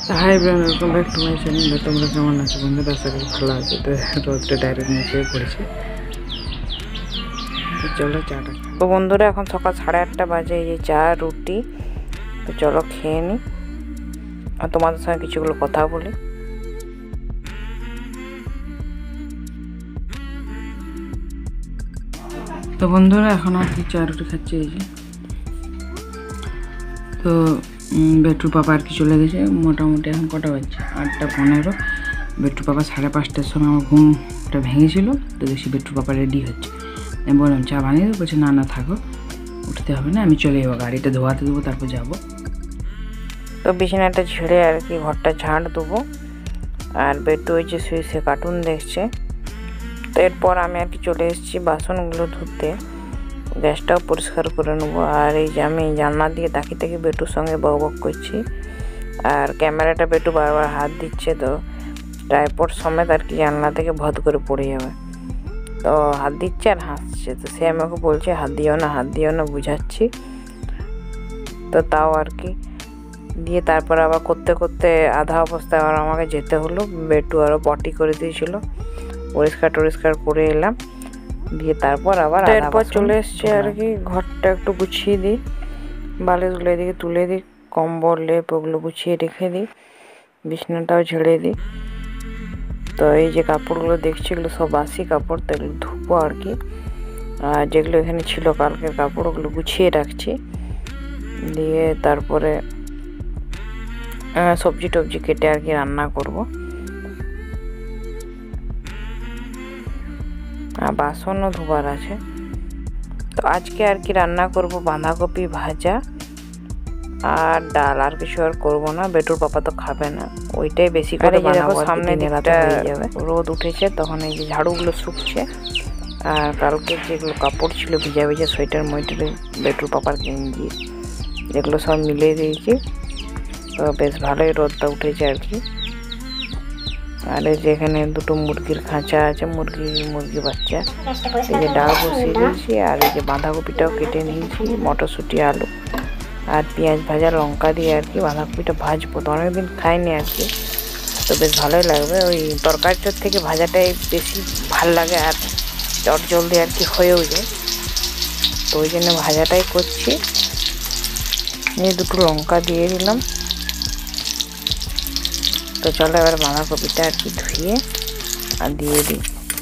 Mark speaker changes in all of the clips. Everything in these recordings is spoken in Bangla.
Speaker 1: High everyone, welcome back to my channel. তোমরা কেমন আছো বন্ধুরা? আশা করি ভালো আছো। তো রোদটা ডাইরেক্ট নিচে পড়েছে, চলো চাটা।
Speaker 2: তো বন্ধুরা এখন সকাল 8:30 বাজে, এই যে চা রুটি। তো চলো খেয়ে নিই আর তোমাদের সঙ্গে কিছুগুলো কথা বলি।
Speaker 1: তো বন্ধুরা এখন আর কি চা রুটি খাচ্ছি। এই যে তো বেটুর পাপা আর কি চলে গেছে। মোটামুটি এখন কটা বাজছে? 8:15। বেটুর পাপা 5:30টার সময় আমার ঘুমটা ভেঙেছিল। তো দেখছি বেটুর পাপা রেডি হচ্ছে। আমি বললাম চা বানিয়ে দেবো, বলছে না না থাকো, উঠতে হবে না, আমি চলে যাবো, গাড়িটা ধোয়াতে দেবো, তারপর যাবো।
Speaker 2: তো বিছানাটা ঝেড়ে আর কি ঘরটা ঝাঁট দেবো। আর বেটু ওই যে শুয়ে কার্টুন দেখছে। তো এরপর আমি আর কি চলে এসেছি বাসনগুলো ধুতে, গ্যাসটাও পরিষ্কার করে নেবো। আর এই যে আমি জানলা দিয়ে তাকিয়ে তাকিয়ে বেটুর সঙ্গে বক বক করছি। আর ক্যামেরাটা বেটু বারবার হাত দিচ্ছে, তো ট্রাইপড সমেত আর কি জানলা থেকে ভদ করে পড়ে যাবে। তো হাত দিচ্ছে আর হাসছে। তো সে আমাকে বলছে হাত দিও না, হাত দিও না, বুঝাচ্ছি। তো তাও আর কি দিয়ে তারপর আবার করতে করতে আধা অবস্থায় আবার আমাকে যেতে হলো। বেটু আরও পটি করে দিয়েছিল, পরিষ্কার করে এলাম, দিয়ে তারপর আবার এরপর চলে এসছে আর কি ঘরটা একটু গুছিয়ে দিই, বালিশগুলো এদিকে তুলে দিই, কম্বল লেপ ওগুলো গুছিয়ে রেখে দিই, বিছানাটাও ঝেড়ে দিই। তো এই যে কাপড়গুলো দেখছি এগুলো সব বাসি কাপড়, তো এগুলো ধুবো আর কি। আর যেগুলো এখানে ছিল কালকের কাপড় ওগুলো গুছিয়ে রাখছি। দিয়ে তারপরে সবজি টবজি কেটে আর কি রান্না করব। বাসনও ধোবার আছে। তো আজকে আর কি রান্না করব বাঁধাকপি ভাজা আর ডাল, আর কিছু আর করবো না। বেটুর পাপা তো খাবে না, ওইটাই বেশি করে বানাবো। সামনে দিকটা রোদ উঠেছে, তখন এই যে ঝাড়ুগুলো শুকছে। আর কালকে যেগুলো কাপড় ছিল ভিজা ভিজা, সোয়েটার মইটার, বেটুর পাপার গেঞ্জি, যেগুলো সব মিলিয়ে দিয়েছি। তো বেশ ভালোই রোদটা উঠেছে আর কি। আর এই যে এখানে দুটো মুরগির খাঁচা আছে, মুরগি বাচ্চা। এই যে ডাল বসিয়ে দিয়েছি, আর এই যে বাঁধাকপিটাও কেটে নিয়েছি, মটরশুঁটি আলু আর পেঁয়াজ ভাজা লঙ্কা দিয়ে আর কি বাঁধাকপিটা ভাজবো। তো অনেকদিন খাইনি আর কি, তো বেশ ভালোই লাগবে। ওই তরকারিটার থেকে ভাজাটাই বেশি ভাল লাগে, আর চট জলদি আর কি হয়েও যায়। তো ওই জন্য ভাজাটাই করছি। নিয়ে দুটো লঙ্কা দিয়ে দিলাম। তো চলো এবার বাঁধাকপিটা আর কি ধুয়ে আর দিয়ে দিই।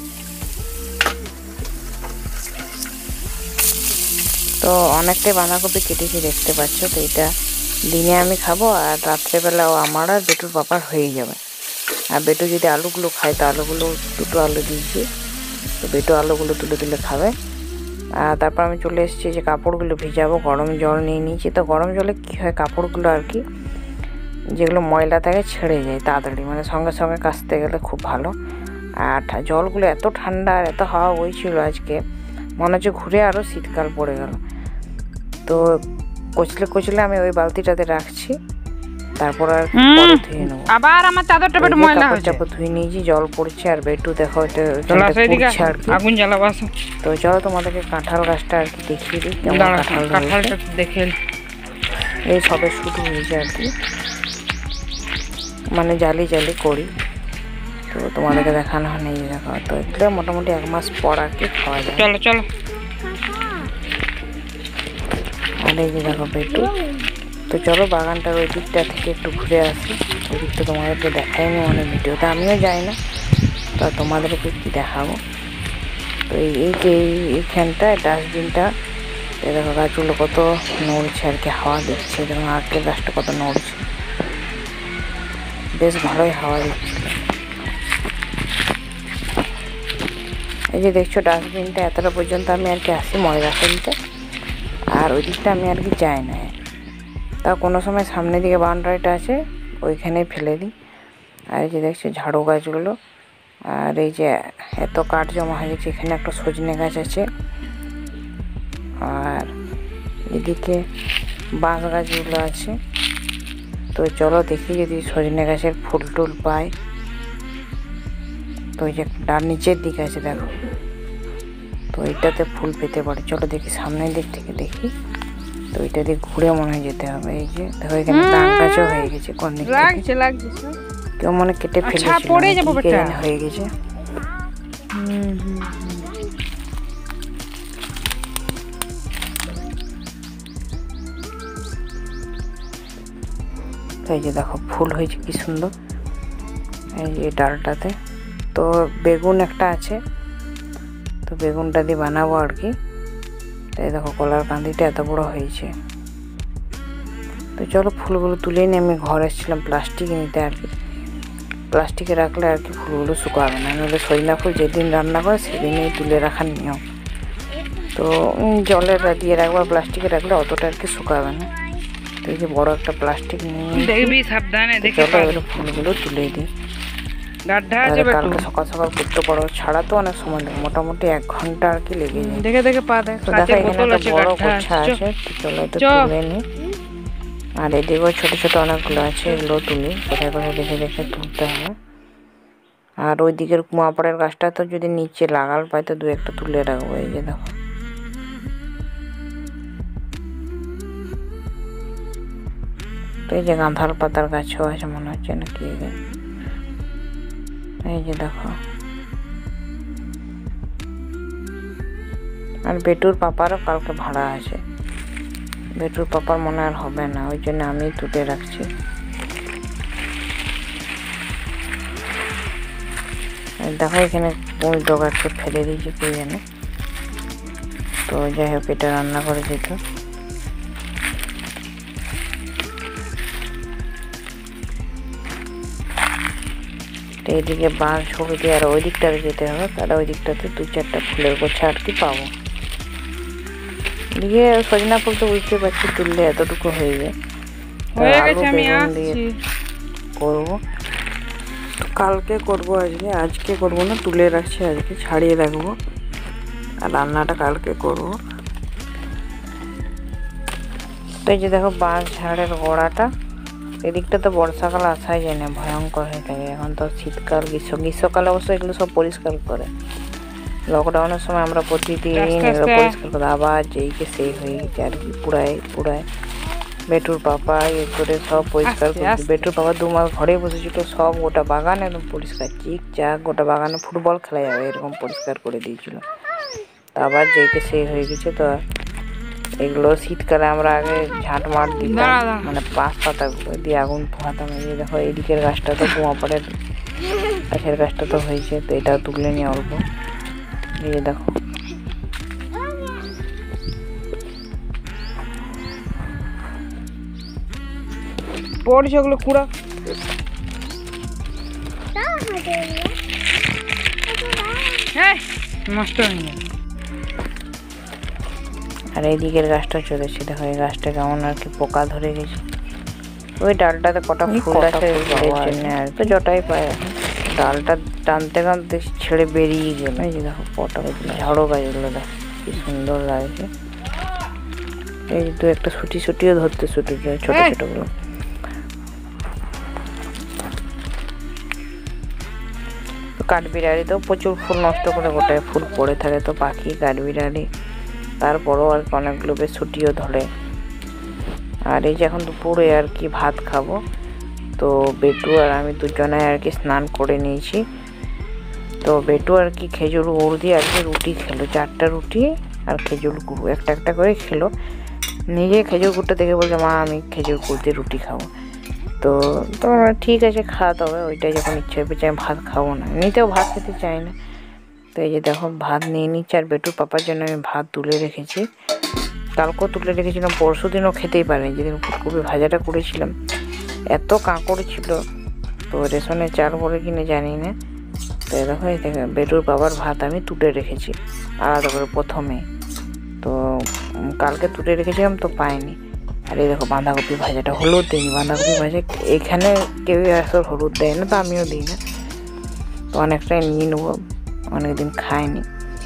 Speaker 2: তো অনেকটাই বাঁধাকপি কেটেছি দেখতে পাচ্ছ। তো এটা দিনে আমি খাবো, আর রাত্রেবেলাও আমার আর বেটুর পাপার হয়ে যাবে। আর বেটু যদি আলুগুলো খায়, তো আলুগুলো দুটো আলু দিয়েছি, তো বেটু আলুগুলো তুলে তুলে খাবে। আর তারপর আমি চলে এসেছি যে কাপড়গুলো ভিজাবো, গরম জল নিয়ে নিয়েছি। তো গরম জলে কী হয়, কাপড়গুলো আর কি যেগুলো ময়লা থাকে ছেড়ে যায় তাড়াতাড়ি, মানে সঙ্গে সঙ্গে কাচতে গেলে খুব ভালো। আর জলগুলো এত ঠান্ডা আর এত হাওয়া বইছিল আজকে, মনে হচ্ছে ঘুরে আরও শীতকাল পড়ে গেল। তো কচলে আমি ওই বালতিটাতে রাখছি, তারপর আর পরে ধুয়ে নেবো।
Speaker 3: আবার আমার চাদরটা একটু ময়লা হয়েছে,
Speaker 2: চাপড় ধুয়ে নিয়েছি, জল পড়ছে। আর বেটু দেখো
Speaker 3: আগুন জ্বালাবো।
Speaker 2: তো চলো তোমাদেরকে কাঁঠাল গাছটা আর কি দেখিয়ে দিই,
Speaker 3: কাঁঠালটা দেখে।
Speaker 2: এই সবে শুরু হয়েছে আর কি, মানে জালি করি। তো তোমাদেরকে দেখানো হয় এই দেখো। তো এগুলো মোটামুটি 1 মাস পর আর কি খাওয়া যায়।
Speaker 3: চলো
Speaker 2: আর এই যে দেখো বেটু। তো চলো বাগানটার ওই দিকটা থেকে একটু ঘুরে আসি। ওই দিকটা তোমাদেরকে দেখাইনি অনেক ভিডিওতে, আমিও যাই না, তো তোমাদেরকে কি দেখাবো। তো এই যে এইখানটায় ডাস্টবিনটা, এই দেখো গাছগুলো কত নড়ছে আর কি, হাওয়া দিচ্ছে। যেমন আজকের গাছটা কত নড়ছে, বেশ ভালোই হাওয়া দিচ্ছিল। এই যে দেখছো ডাস্টবিনটা, এতটা পর্যন্ত আমি আর কি আসি ময়লা ফেলতে, আর ওই দিকটা আমি আর কি যাই না। তা কোনো সময় সামনের দিকে বাউন্ডারিটা আছে, ওইখানেই ফেলে দিই। আর এই যে দেখছো ঝাড়ু গাছগুলো, আর এই যে এত কাঠ জমা হয়ে গেছে, এখানে একটা সজনে গাছ আছে, আর এদিকে বাঁশ গাছগুলো আছে। তো চলো দেখি যদি সজনে গাছের ফুল টুল পাই। তো ওই যে ডার নিচের দিকে আছে দেখো, তো এইটাতে ফুল পেতে পারে। চলো দেখি সামনের দিক থেকে দেখি। তো ওইটা দিয়ে ঘুরে মনে হয় যেতে হবে। এই যে দেখো এখানে ডান গাছও হয়ে গেছে কোন দিক থেকে।
Speaker 3: লাগছে
Speaker 2: কেউ মনে কেটে ফেলেছিল,
Speaker 3: পড়ে যাবো
Speaker 2: কি
Speaker 3: বেটা।
Speaker 2: জানি হয়ে গেছে। এই যে দেখো ফুল হয়েছে কি সুন্দর এই যে ডালটাতে। তো বেগুন একটা আছে, তো বেগুনটা দিয়ে বানাবো আর কি। তাই দেখো কলার কান্দিটা এত বড় হয়েছে। তো চলো ফুলগুলো তুলে নিয়ে আমি ঘর এসেছিলাম প্লাস্টিক নিতে আর কি। প্লাস্টিকে রাখলে আর কি ফুলগুলো শুকাবে না, নাহলে সজনা ফুল যেদিন রান্না করে সেদিনই তুলে রাখার নিয়ম। তো জলে দিয়ে রাখবো, প্লাস্টিকে রাখলে অতটা আর কি শুকাবে না। তো এই যে বড় একটা প্লাস্টিক নিয়ে
Speaker 3: দেখবি সাবধানে দেখে
Speaker 2: চলো এগুলো ফুলগুলো তুলে দিই।
Speaker 3: গাড্ডা আছে
Speaker 2: কালকে সকাল সকাল করতে পারো, ছাড়া তো অনেক সময় লাগে, মোটামুটি 1 ঘন্টা আর কি লেগে যায়।
Speaker 3: দেখে পা দেখ।
Speaker 2: তো দেখো এখানে একটা বড় গোছা আছে, চলো এটা তুলে নি। আর এদিকেও ছোট ছোট অনেকগুলো আছে, এগুলো তুলি। কোথায় কোথায় দেখে দেখে তুলতে হবে। আর ওই দিকের কুয়াপাড়ের গাছটা তো যদি নিচে লাগাল পাই তো 2-1টা তুলে রাখবো। এই যে দেখো তো এই যে গাঁধার পাতার গাছও আছে মনে হচ্ছে নাকি। এই যে দেখো আর বেটুর পাপারও কালকে ভাড়া আছে। বেটুর পাপার মনে আর হবে না, ওই জন্য আমি তুলে রাখছি। দেখো এখানে পুঁই ডগা একটু ফেলে দিয়েছি কি জানে। তো যাই হোক এটা রান্না করে দিত। এইদিকে বাঁশ ছবি দিয়ে আর ওই দিকটাতে যেতে হবে, তাহলে ওই দিকটাতে 2-4টা ফুলের গোছা আর কি পাবো। দিয়ে সজনা ফুল তো বুঝতে পারছি তুললে এতটুকু হয়ে যায়।
Speaker 3: হয়ে গেছে, আমি
Speaker 2: দিয়ে
Speaker 3: আসছি।
Speaker 2: করবো, কালকে করবো, আজকে করবো না, তুলে রাখছি, আজকে ছাড়িয়ে রাখবো আর রান্নাটা কালকে করবো। তো এই যে দেখো বাঁশ ঝাড়ের গোড়াটা, এদিকটা তো বর্ষাকাল আসাই যায় না, ভয়ঙ্কর হয়ে থাকে। এখন তো শীতকাল, গ্রীষ্মকালে অবশ্য এগুলো সব পরিষ্কার করে। লকডাউনের সময় আমরা প্রতিদিন এগুলো পরিষ্কার করে, আবার যেইকে সেই হয়ে গেছে আর কি, পুড়ায় বেটুর পাপা ইয়ে করে সব পরিষ্কার করছে। বেটুর পাপা 2 মাস ঘরে বসেছিল, সব গোটা বাগান একদম পরিষ্কার, চিক চাক, গোটা বাগানে ফুটবল খেলা যাবে এরকম পরিষ্কার করে দিয়েছিল। তো আবার যেইকে সেই হয়ে গেছে। তো এগুলো শীতকালে আমরা আগে ঝাঁট মাঠ দিতাম, মানে পাঁচ পাতাগুলো দিয়ে আগুন পোহাতাম। এই দেখো এইদিকের গাছটা তো কুয়াপাড়ের গাছের গাছটা তো হয়েছে, তো এটা তুলে নিয়ে অল্প। এই যে দেখো
Speaker 3: পড়ছে ওগুলো কুড়া। হ্যাঁ নষ্ট হয়ে গেল।
Speaker 2: আর এইদিকের গাছটা চলেছে, দেখো এই গাছটা কেমন আর কি পোকা ধরে গেছে। ওই ডালটাতে কটা ফুল আছে জন্য আর তো জটাই পায়। ডালটা টানতে টানতে ছেড়ে বেরিয়ে গেল। এই যে দেখো পটা ঝাড়ো গাছগুলো দেখো কি সুন্দর লাগছে। এই 2-1টা ছুটিও ধরতে ছোট ছোটগুলো। কাঠবিড়ালিতেও প্রচুর ফুল নষ্ট করে, গোটায় ফুল পড়ে থাকে। তো পাখি কাঠবিড়ালি তারপরও আর কি অনেকগুলো বেশ ছুটিও ধরে। আর এই যে এখন দুপুরে আর কি ভাত খাবো। তো বেটু আর আমি দুজনে আর কি স্নান করে নিয়েছি। তো বেটু আর কি খেজুর গুড় দিয়ে আর কি রুটি খেলো, 4টা রুটি আর খেজুর গুড় একটা করে খেলো। নিজে খেজুর গুড়টা দেখে বলছে মা আমি খেজুর গুড় দিয়ে রুটি খাবো। তো ঠিক আছে খাওয়াতে হবে, ওইটাই যখন ইচ্ছে হবে, আমি ভাত খাবো না, এমনিতেও ভাত খেতে চাই না। তো এই যে দেখো ভাত নিয়ে নিচ্ছি। আর বেটুর পাপার জন্য আমি ভাত তুলে রেখেছি, কালকেও তুলে রেখেছিলাম, পরশু দিনও খেতেই পারিনি। যেদিন ফুলকপি ভাজাটা করেছিলাম এত কাঁকড় ছিল, তো রেশনের চাল করে কিনে জানি না। তো দেখো এই দেখো বেটুর বাবার ভাত আমি তুলে রেখেছি আলাদা করে প্রথমে। তো কালকে তুলে রেখেছিলাম তো পাইনি। আর এই দেখো বাঁধাকপি ভাজাটা, হলুদ দিইনি, বাঁধাকপি ভাজা এখানে কেউই আসলে হলুদ দেয় না, তো আমিও দিই না। তো অনেকটাই নিয়ে নেবো, অনেকদিন খাইনি।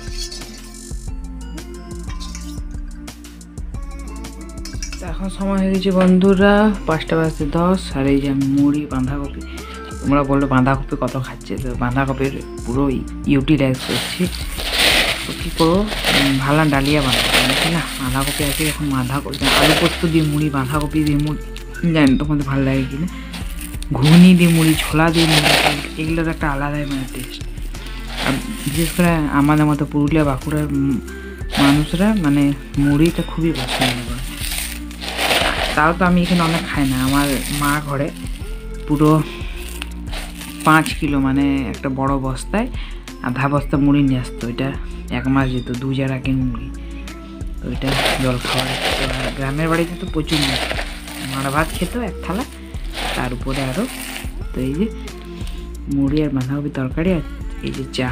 Speaker 1: এখন সময় হয়ে গেছে বন্ধুরা 5:10। আর এই যে আমি মুড়ি বাঁধাকপি, তোমরা বললো বাঁধাকপি কত খাচ্ছে, তো বাঁধাকপির পুরো ইউটিলাইজ করছি। তো কী করবো, ভালো ডালিয়া বানাবো বলেছি না, বাঁধাকপি আছে এখন, বাঁধাকপি আলু পোস্ত দিয়ে মুড়ি, বাঁধাকপি দিয়ে মুড়ি, জানি তোমাদের ভালো লাগে কিনা, ঘুগনি দিয়ে মুড়ি, ছোলা দিয়ে মুড়ি, এগুলোর একটা আলাদাই মানে টেস্ট। আর বিশেষ করে আমাদের মতো পুরুলিয়া বাঁকুড়ার মানুষরা মানে মুড়িটা খুবই পছন্দ করে। তাও তো আমি এখানে অনেক খাই না, আমার মা ঘরে পুরো 5 কিলো মানে একটা বড় বস্তায় আধা বস্তা মুড়ি নিয়ে আসতো, ওইটা 1 মাস যেত, 2 জারা কিনে মুড়ি, তো ওইটা জল খাওয়ার। আর গ্রামের বাড়িতে তো প্রচুর মারা ভাত খেত 1 থালা, তার উপরে আরও তো এই যে মুড়ি আর বাঁধাকপি তরকারি, আর এই যে চা।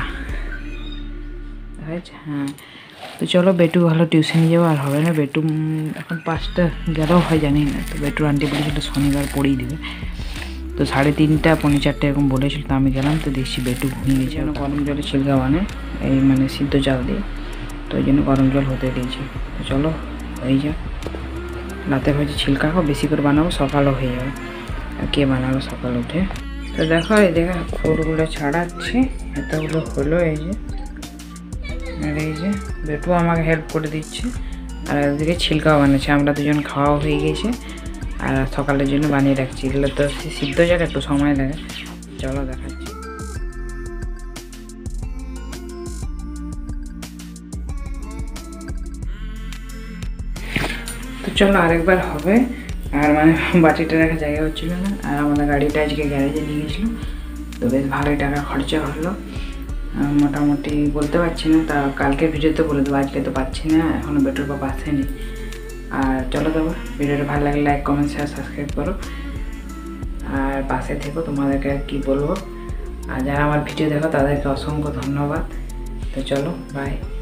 Speaker 1: হ্যাঁ, তো চলো বেটু ভালো টিউশনে যাবো, আর হবে না, বেটু এখন 5টা গেলেও হয় জানি না, তো বেটুর আন্টি বলেছিল শনিবার পড়েই দেবে, তো 3:30 পৌনে 4টে এরকম বলেছিল, তো আমি গেলাম, তো দেখছি বেটু ঘুমিয়ে গেছে। গরম জলে ছিলকা বানে এই মানে সিদ্ধ চাল দিয়ে, তো ওই জন্য গরম জল হতে দিয়েছি। তো চলো হয়ে যাক, রাতে ভাজি ছিলকা খাও, বেশি করে বানাবো, সকালও হয়ে যাবে, আর কে বানাবো সকাল উঠে। তো দেখো এই দেখা ফুলগুলো ছাড়াচ্ছি, এতগুলো হলো এই যে, আর এই যে বেটু আমাকে হেল্প করে দিচ্ছে, আর একদিকে ছিলকাও বানাচ্ছে, আমরা দুজন খাওয়া হয়ে গেছে, আর সকালের জন্য বানিয়ে রাখছি। এগুলো তো সিদ্ধ জায়গা একটু সময় লাগে, চলো দেখাচ্ছি। তো চলো আরেকবার হবে, আর মানে বাটিটা রাখার জায়গা হচ্ছিল না, আর আমাদের গাড়িটা আজকে গ্যারেজে নিয়ে গেছিলো, তো বেশ ভালোই টাকা খরচা হলো, মোটামুটি বলতে পারছি না, তা কালকে ভিডিওতে বলে দেবো, আজকে তো পাচ্ছি না, এখনও বেটুর বাবা আসেনি। আর চলো দেবো, ভিডিওটা ভালো লাগলে লাইক কমেন্ট শেয়ার সাবস্ক্রাইব করো, আর পাশে থেকো, তোমাদেরকে আর কী বলবো, আর যারা আমার ভিডিও দেখো তাদেরকে অসংখ্য ধন্যবাদ। তো চলো বাই।